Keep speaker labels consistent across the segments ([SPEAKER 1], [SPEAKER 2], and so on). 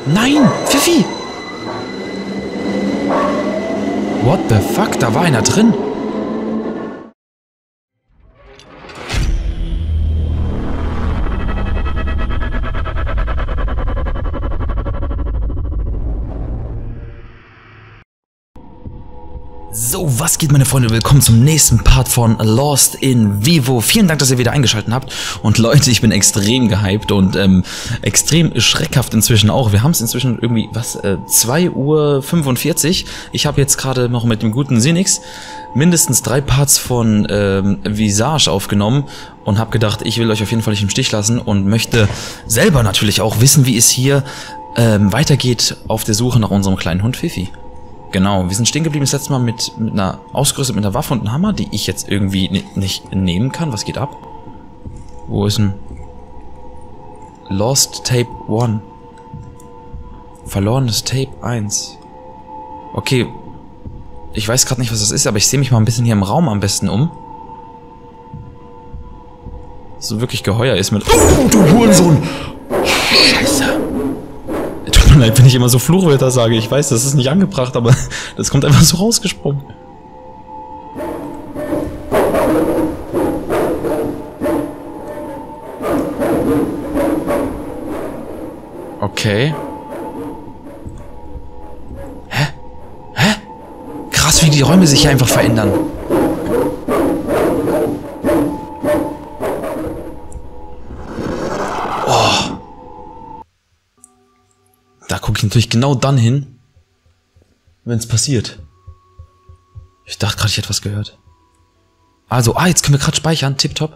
[SPEAKER 1] Nein! Pfiffi! What the fuck? Da war einer drin. So, was geht, meine Freunde? Willkommen zum nächsten Part von Lost in Vivo. Vielen Dank, dass ihr wieder eingeschaltet habt. Und Leute, ich bin extrem gehypt und extrem schreckhaft inzischen auch. Wir haben es inzwischen irgendwie, 2:45 Uhr. Ich habe jetzt gerade noch mit dem guten Sinix mindestens 3 Parts von Visage aufgenommen und habe gedacht, ich will euch auf jeden Fall nicht im Stich lassen und möchte selber natürlich auch wissen, wie es hier weitergeht auf der Suche nach unserem kleinen Hund Pfiffi. Genau, wir sind stehen geblieben das letzte Mal mit einer ausgerüstet mit einer Waffe und einem Hammer, die ich jetzt irgendwie nicht nehmen kann. Was geht ab? Wo ist denn Lost Tape 1? Verlorenes Tape 1. Okay, ich weiß gerade nicht, was das ist, aber ich sehe mich mal ein bisschen hier im Raum am besten um. So wirklich geheuer ist mit... Oh, du Hurensohn! Scheiße! Tut mir leid, wenn ich immer so Fluchwörter sage. Ich weiß, das ist nicht angebracht, aber das kommt einfach so rausgesprungen. Okay. Hä? Hä? Krass, wie die Räume sich hier einfach verändern. Da gucke ich natürlich genau dann hin, wenn es passiert. Ich dachte gerade, ich hätte was gehört. Also, jetzt können wir gerade speichern. Tipptopp.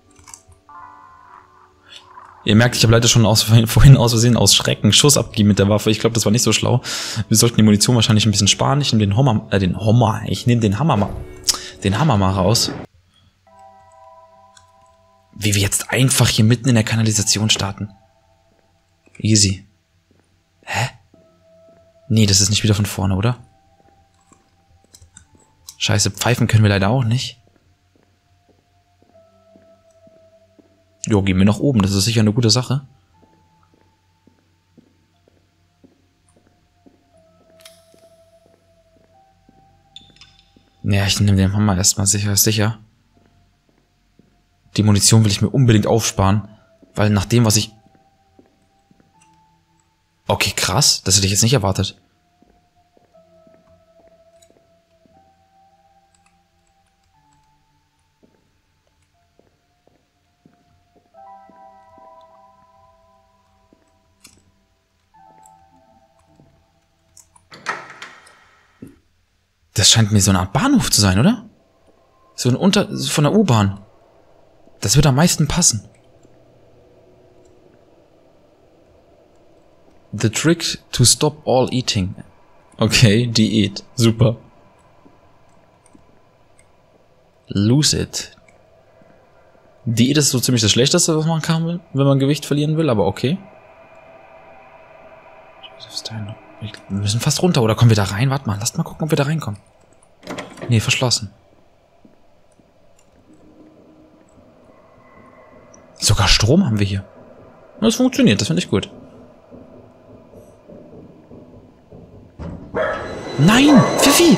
[SPEAKER 1] Ihr merkt, ich habe leider schon vorhin aus Versehen aus Schrecken Schuss abgegeben mit der Waffe. Ich glaube, das war nicht so schlau. Wir sollten die Munition wahrscheinlich ein bisschen sparen. Ich nehme den Hammer mal raus. Wie wir jetzt einfach hier mitten in der Kanalisation starten. Easy. Hä? Nee, das ist nicht wieder von vorne, oder? Scheiße, pfeifen können wir leider auch nicht. Jo, gehen wir nach oben, das ist sicher eine gute Sache. Naja, ich nehme den Hammer erstmal sicher. Die Munition will ich mir unbedingt aufsparen, weil nach dem, was ich... Okay, krass. Das hätte ich jetzt nicht erwartet. Das scheint mir so eine Art Bahnhof zu sein, oder? So ein von der U-Bahn. Das wird am meisten passen. The trick to stop all eating. Okay, Diät. Super. Lose it. Diät ist so ziemlich das Schlechteste, was man kann, wenn man Gewicht verlieren will, aber okay. Wir müssen fast runter, oder kommen wir da rein? Warte mal, lasst mal gucken, ob wir da reinkommen. Nee, verschlossen. Sogar Strom haben wir hier. Das funktioniert, das finde ich gut. Nein! Pfiffi!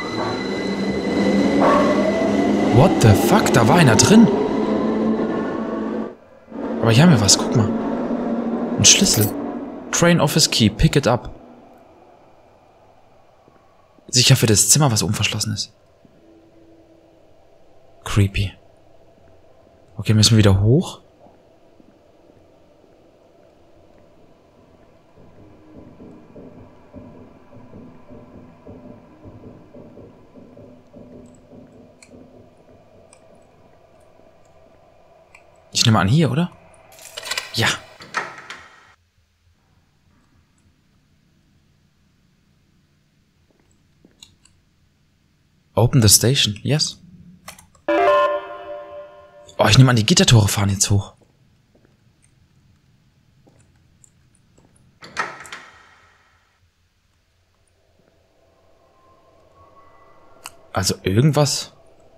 [SPEAKER 1] What the fuck? Da war einer drin. Aber hier haben wir was, guck mal. Ein Schlüssel. Train Office Key, pick it up. Sicher für das Zimmer, was oben verschlossen ist. Creepy. Okay, müssen wir wieder hoch? Ich nehme an, hier, oder? Ja. Open the station, yes. Oh, ich nehme an, die Gittertore fahren jetzt hoch. Also irgendwas.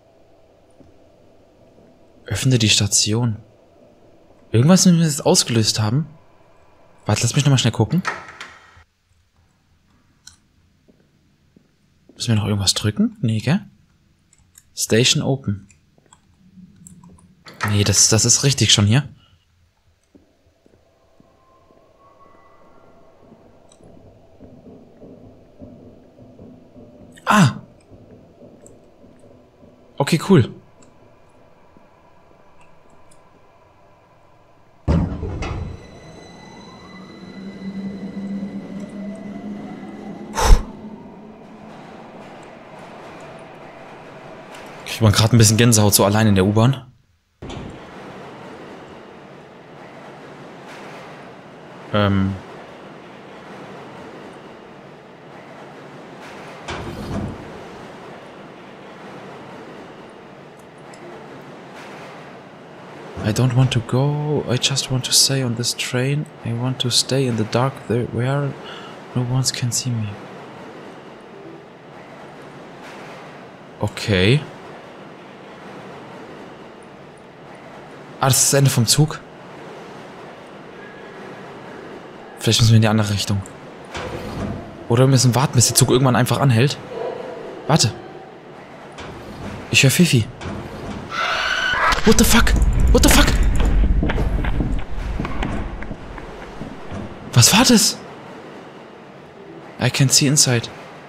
[SPEAKER 1] Öffne die Station. Irgendwas müssen wir jetzt ausgelöst haben. Warte, lass mich nochmal schnell gucken. Müssen wir noch irgendwas drücken? Nee, gell? Station open. Nee, das ist richtig schon hier. Ah! Okay, cool. Ich war gerade ein bisschen Gänsehaut so allein in der U-Bahn. I don't want to go, I just want to stay on this train. I want to stay in the dark there where no one can see me. Okay. Ah, das ist das Ende vom Zug. Vielleicht müssen wir in die andere Richtung. Oder wir müssen warten, bis der Zug irgendwann einfach anhält. Warte. Ich höre Fifi. What the fuck? What the fuck? Was war das? I can see inside.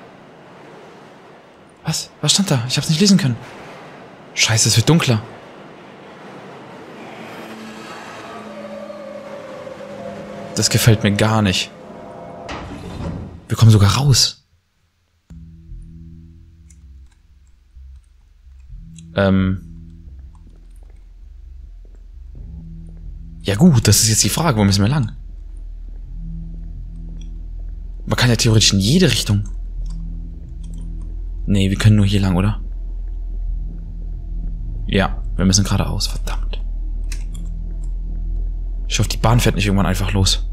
[SPEAKER 1] Was? Was stand da? Ich hab's nicht lesen können. Scheiße, es wird dunkler. Das gefällt mir gar nicht. Wir kommen sogar raus. Ja gut, das ist jetzt die Frage, wo müssen wir lang? Man kann ja theoretisch in jede Richtung. Nee, wir können nur hier lang, oder? Ja, wir müssen geradeaus, verdammt. Ich hoffe, die Bahn fährt nicht irgendwann einfach los.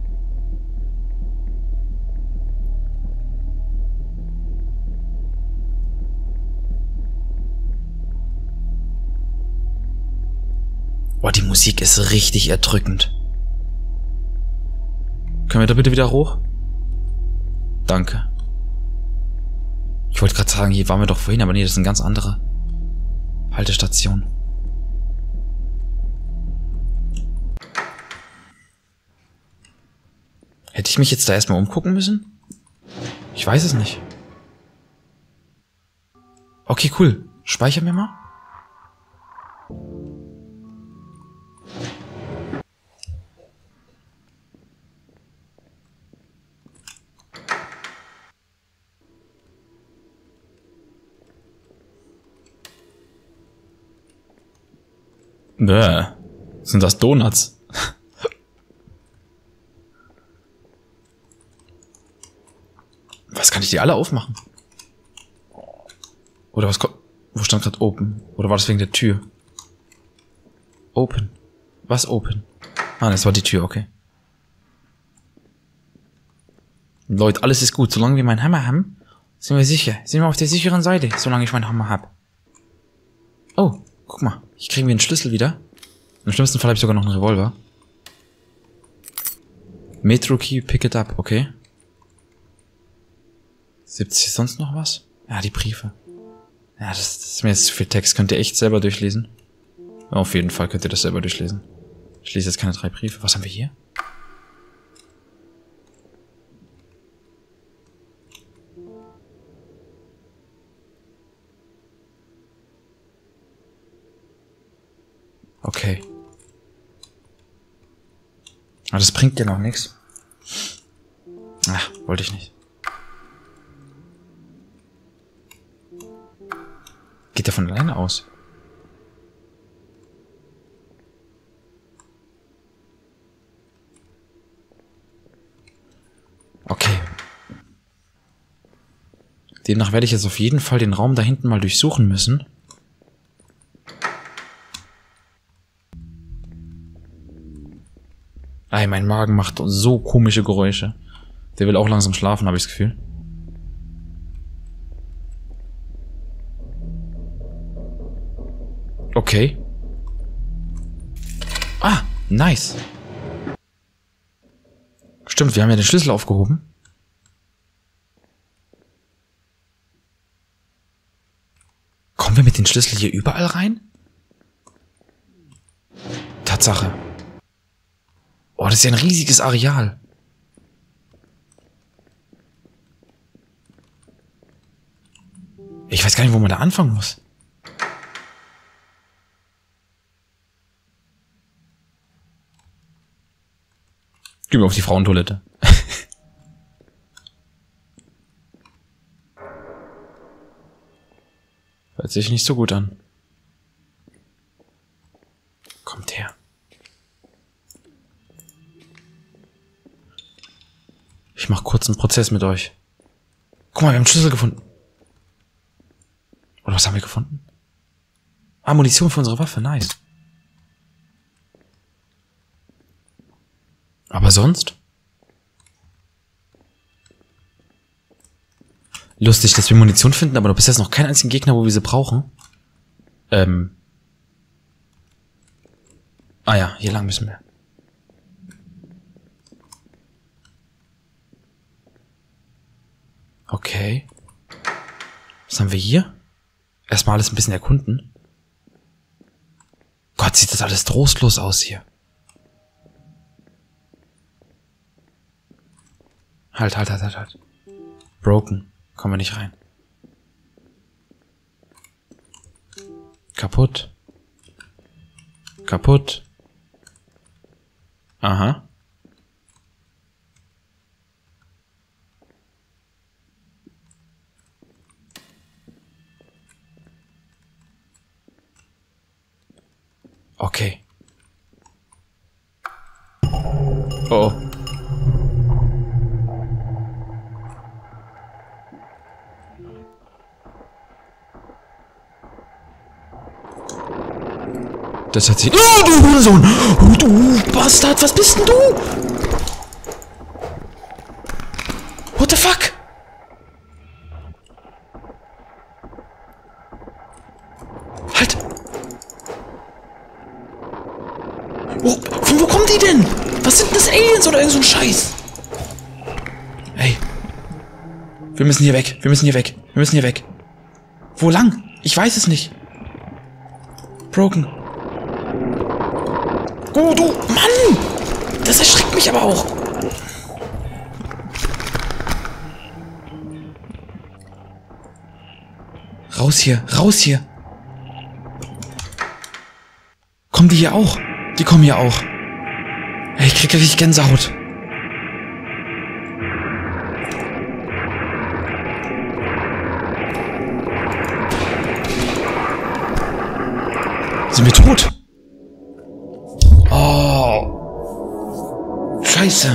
[SPEAKER 1] Boah, die Musik ist richtig erdrückend. Können wir da bitte wieder hoch? Danke. Ich wollte gerade sagen, hier waren wir doch vorhin, aber nee, das ist eine ganz andere Haltestation. Hätte ich mich jetzt da erstmal umgucken müssen? Ich weiß es nicht. Okay, cool. Speichern wir mal. Bäh. Sind das Donuts? Was, kann ich die alle aufmachen? Oder was kommt... Wo stand gerade Open? Oder war das wegen der Tür? Open. Was Open? Ah, das war die Tür, okay. Leute, alles ist gut. Solange wir meinen Hammer haben, sind wir sicher. Sind wir auf der sicheren Seite, solange ich meinen Hammer habe. Oh, guck mal. Hier kriegen wir einen Schlüssel wieder. Im schlimmsten Fall habe ich sogar noch einen Revolver. Metro Key, pick it up, okay. Gibt's hier sonst noch was? Ja, die Briefe. Ja, das ist mir jetzt zu viel Text. Könnt ihr echt selber durchlesen? Auf jeden Fall könnt ihr das selber durchlesen. Ich lese jetzt keine 3 Briefe. Was haben wir hier? Okay. Aber das bringt ja noch nichts. Ach, wollte ich nicht. Geht der von alleine aus? Okay. Demnach werde ich jetzt auf jeden Fall den Raum da hinten mal durchsuchen müssen. Ey, mein Magen macht so komische Geräusche. Der will auch langsam schlafen, habe ich das Gefühl. Okay. Ah, nice. Stimmt, wir haben ja den Schlüssel aufgehoben. den Schlüssel hier überall rein? Tatsache. Oh, das ist ja ein riesiges Areal. Ich weiß gar nicht, wo man da anfangen muss. Gehen wir auf die Frauentoilette. Hört sich nicht so gut an. Kommt her. Ich mach kurz einen Prozess mit euch. Guck mal, wir haben einen Schlüssel gefunden. Oder was haben wir gefunden? Ah, Munition für unsere Waffe, nice. Aber sonst? Lustig, dass wir Munition finden, aber bis jetzt noch keinen einzigen Gegner, wo wir sie brauchen. Ah ja, hier lang müssen wir. Okay. Was haben wir hier? Erstmal alles ein bisschen erkunden. Gott, sieht das alles trostlos aus hier. Halt. Broken. Kommen wir nicht rein. Kaputt. Aha. Okay. Oh. Das hat sie... Oh, du Hurensohn! Oh, du Bastard, was bist denn du? What the fuck? Halt! Oh, von wo kommen die denn? Was sind das, Aliens oder irgend so ein Scheiß? Ey. Wir müssen hier weg. Wo lang? Ich weiß es nicht. Broken. Oh, du Mann! Das erschreckt mich aber auch. Raus hier. Kommen die hier auch? Die kommen hier auch. Ey, ich krieg richtig Gänsehaut. Sind wir tot? Oh. Scheiße.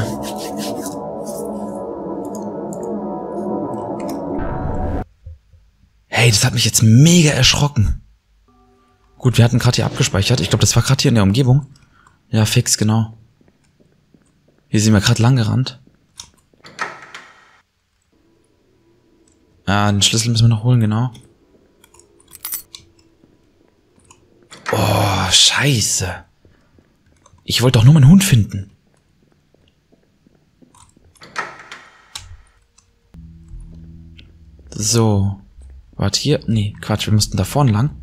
[SPEAKER 1] Hey, das hat mich jetzt mega erschrocken. Gut, wir hatten gerade hier abgespeichert. Ich glaube, das war gerade hier in der Umgebung. Ja, fix, genau. Hier sind wir gerade lang gerannt. Ah, den Schlüssel müssen wir noch holen, genau. Oh, scheiße. Ich wollte doch nur meinen Hund finden. So. Warte, hier. Nee, Quatsch, wir mussten da vorne lang.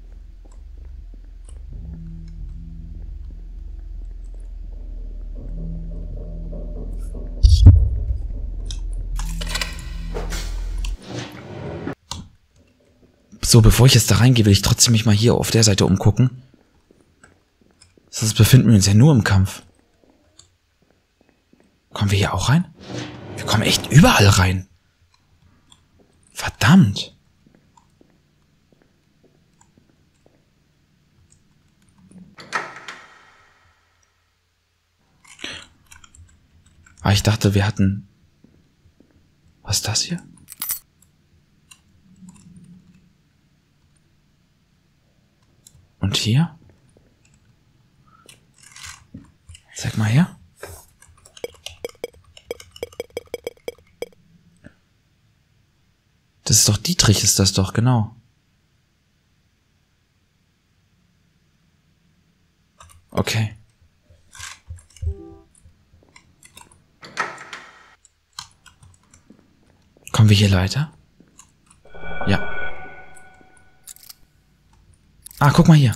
[SPEAKER 1] So, bevor ich jetzt da reingehe, will ich trotzdem mich mal hier auf der Seite umgucken. Sonst befinden wir uns ja nur im Kampf. Kommen wir hier auch rein? Wir kommen echt überall rein. Verdammt. Ah, ich dachte, wir hatten... Was ist das hier? Und hier? Zeig mal her. Das ist doch Dietrich, ist das doch, genau. Okay. Kommen wir hier weiter? Ja. Ah, guck mal hier.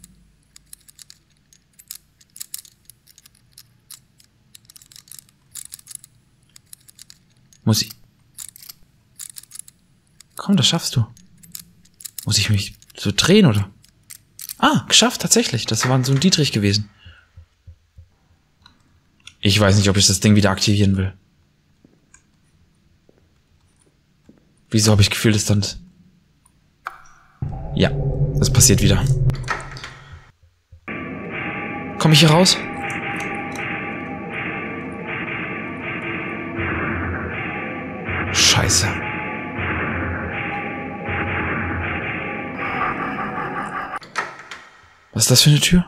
[SPEAKER 1] Muss ich... Komm, das schaffst du. Muss ich mich so drehen, oder? Ah, geschafft, tatsächlich. Das war so ein Dietrich gewesen. Ich weiß nicht, ob ich das Ding wieder aktivieren will. Wieso habe ich Gefühl, das dann... Ja, das passiert wieder. Komme ich hier raus? Scheiße. Was ist das für eine Tür?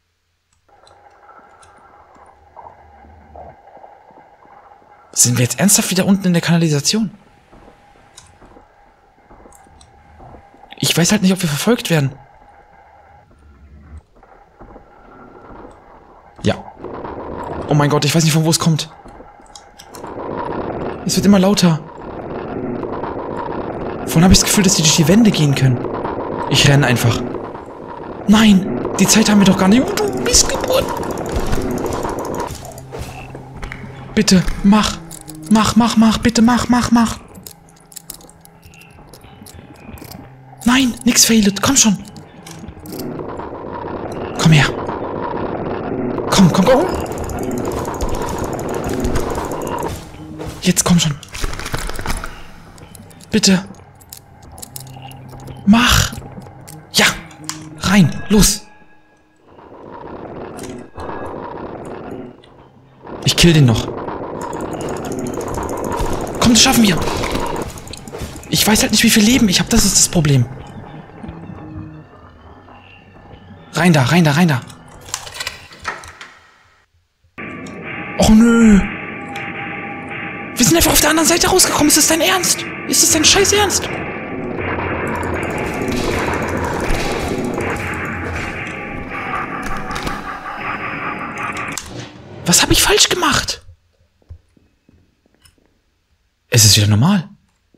[SPEAKER 1] Sind wir jetzt ernsthaft wieder unten in der Kanalisation? Ich weiß halt nicht, ob wir verfolgt werden. Ja. Oh mein Gott, ich weiß nicht, von wo es kommt. Es wird immer lauter. Vorhin habe ich das Gefühl, dass die durch die Wände gehen können. Ich renne einfach. Nein, die Zeit haben wir doch gar nicht. Du Missgeburt. Bitte, mach. Mach. Bitte, mach. Nein, nix fehlt. Komm schon. Komm her. Komm. Jetzt komm schon. Bitte. Mach. Ja. Rein. Los. Ich kill den noch. Komm, das schaffen wir. Ich weiß halt nicht, wie viel Leben ich habe. Das ist das Problem. Rein da. Oh nö. Wir sind einfach auf der anderen Seite rausgekommen. Ist das dein Ernst? Ist das dein scheiß Ernst? Was habe ich falsch gemacht? Es ist wieder normal.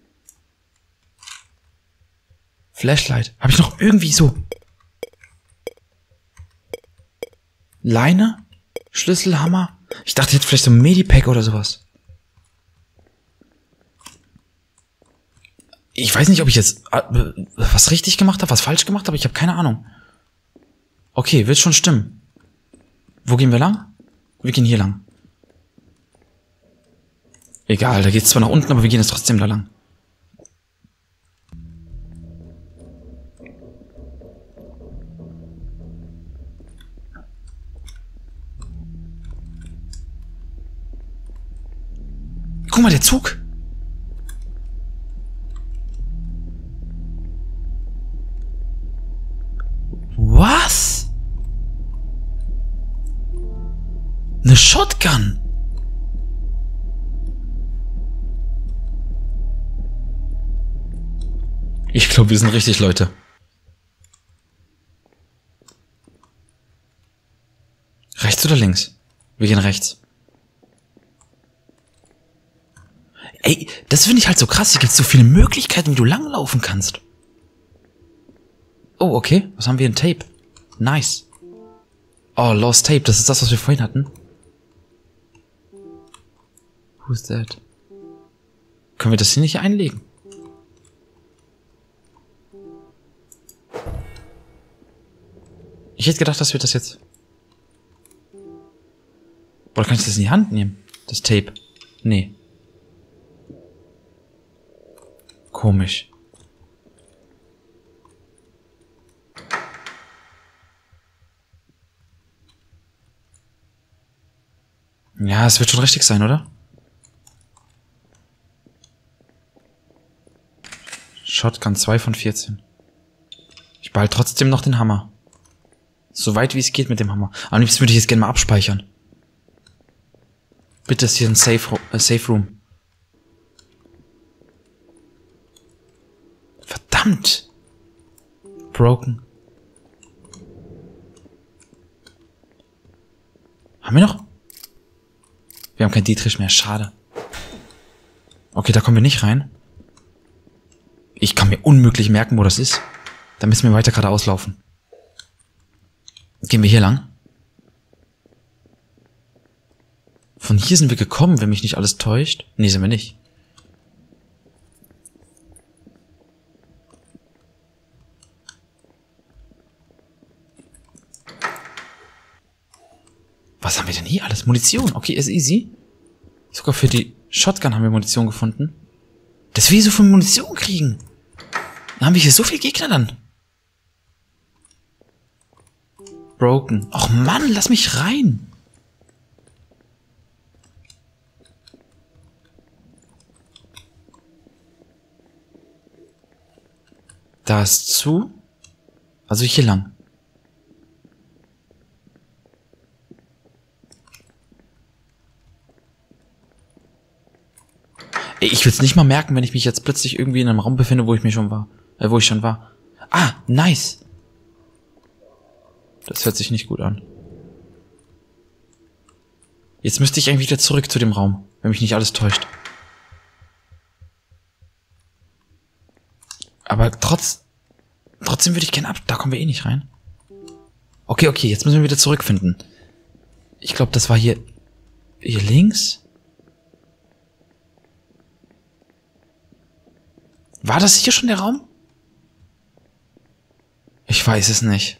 [SPEAKER 1] Flashlight. Habe ich noch irgendwie so... Leine? Schlüssel, Hammer? Ich dachte jetzt vielleicht so ein Medipack oder sowas. Ich weiß nicht, ob ich jetzt was richtig gemacht habe, was falsch gemacht habe. Ich habe keine Ahnung. Okay, wird schon stimmen. Wo gehen wir lang? Wir gehen hier lang. Egal, da geht's zwar nach unten, aber wir gehen jetzt trotzdem da lang. Guck mal, der Zug. Was? Eine Shotgun? Ich glaube, wir sind richtig, Leute. Rechts oder links? Wir gehen rechts. Ey, das finde ich halt so krass. Hier gibt es so viele Möglichkeiten, wie du langlaufen kannst. Oh, okay. Was haben wir? Ein Tape. Nice. Oh, Lost Tape. Das ist das, was wir vorhin hatten. Who's that? Können wir das hier nicht einlegen? Ich hätte gedacht, dass wir das jetzt... Oder kann ich das in die Hand nehmen? Das Tape. Nee. Komisch. Ja, es wird schon richtig sein, oder? Shotgun 2 von 14. Ich behalte trotzdem noch den Hammer. So weit wie es geht mit dem Hammer. Am liebsten würde ich jetzt gerne mal abspeichern. Bitte ist hier ein Safe Room. Verdammt! Broken. Haben wir noch? Wir haben kein Dietrich mehr, schade. Okay, da kommen wir nicht rein. Ich kann mir unmöglich merken, wo das ist. Da müssen wir weiter geradeaus laufen. Gehen wir hier lang? Von hier sind wir gekommen, wenn mich nicht alles täuscht. Nee, sind wir nicht. Was haben wir denn hier alles? Munition. Okay, ist easy. Sogar für die Shotgun haben wir Munition gefunden. Dass wir so viel Munition kriegen. Dann haben wir hier so viel Gegner dann. Broken. Och Mann, lass mich rein. Da ist zu. Also hier lang. Ey, ich will's nicht mal merken, wenn ich mich jetzt plötzlich irgendwie in einem Raum befinde, wo ich schon war. Ah, nice. Das hört sich nicht gut an. Jetzt müsste ich eigentlich wieder zurück zu dem Raum, wenn mich nicht alles täuscht. Aber trotzdem würde ich gerne ab. Da kommen wir eh nicht rein. Okay, jetzt müssen wir wieder zurückfinden. Ich glaube, das war hier links. War das hier schon der Raum? Ich weiß es nicht.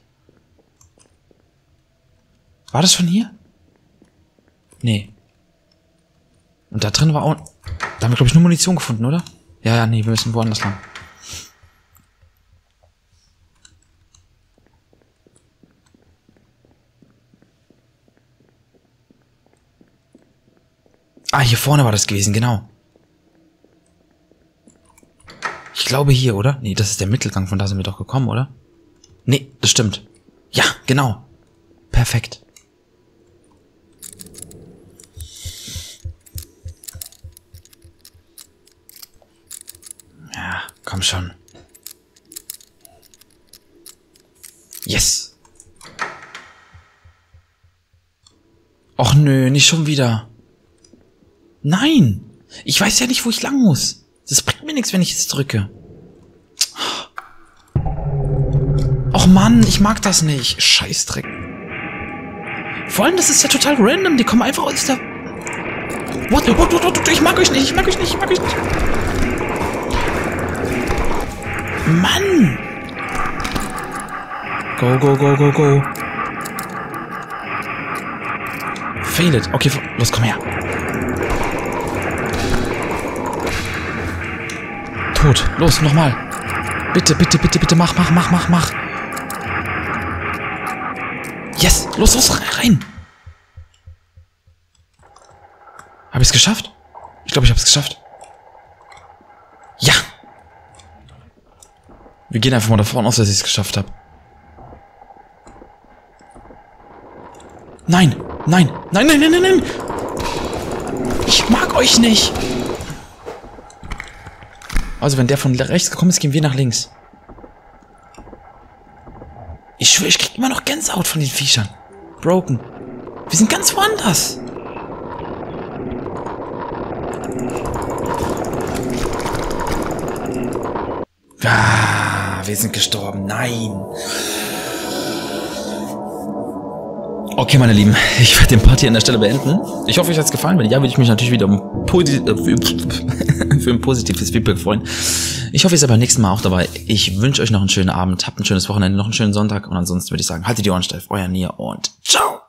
[SPEAKER 1] War das schon hier? Nee. Und da drin war auch... Da haben wir, glaube ich, nur Munition gefunden, oder? Ja, nee, wir müssen woanders lang. Ah, hier vorne war das gewesen, genau. Ich glaube hier, oder? Nee, das ist der Mittelgang, von da sind wir doch gekommen, oder? Nee, das stimmt. Ja, genau. Perfekt. Ja, komm schon. Yes. Och nö, nicht schon wieder. Nein. Ich weiß ja nicht, wo ich lang muss. Das bringt mir nichts, wenn ich jetzt drücke. Och Mann, ich mag das nicht. Scheißdreck. Vor allem, das ist ja total random. Die kommen einfach aus der... What? Ich mag euch nicht. Mann! Go. Fail it. Okay, los, komm her. Tot. Los, nochmal. Bitte, mach. Yes, los, rein. Hab ich's geschafft? Ich glaube, ich hab's geschafft. Ja. Wir gehen einfach mal davon aus, dass ich's geschafft habe. Nein. Ich mag euch nicht. Also, wenn der von rechts gekommen ist, gehen wir nach links. Ich schwöre, ich krieg immer noch Gänsehaut von den Viechern. Broken. Wir sind ganz woanders. Ah, wir sind gestorben. Nein. Okay, meine Lieben, ich werde den Part hier an der Stelle beenden. Ich hoffe, euch hat's gefallen. Wenn ja, würde ich mich natürlich wieder für ein positives Feedback freuen. Ich hoffe, ihr seid beim nächsten Mal auch dabei. Ich wünsche euch noch einen schönen Abend, habt ein schönes Wochenende, noch einen schönen Sonntag und ansonsten würde ich sagen, haltet die Ohren steif, euer Nia und ciao!